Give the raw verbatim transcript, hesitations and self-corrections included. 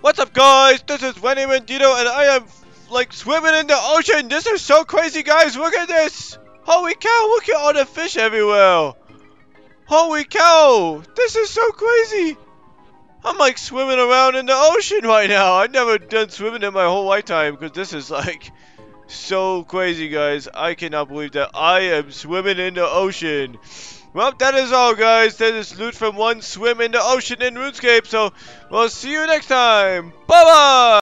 What's up, guys? This is Wendy Mendito, and I am like swimming in the ocean. This is so crazy, guys. Look at this. Holy cow, look at all the fish everywhere. Holy cow, this is so crazy. I'm like swimming around in the ocean right now. I've never done swimming in my whole lifetime because this is like so crazy, guys. I cannot believe that I am swimming in the ocean. Well, that is all, guys. That is loot from one swim in the ocean in Runescape. So, we'll see you next time. Bye-bye!